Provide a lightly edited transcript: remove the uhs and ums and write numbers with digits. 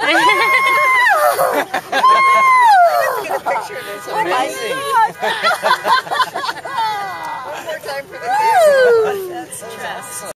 Get a picture of this. Amazing. One more time for the kids. That's so awesome.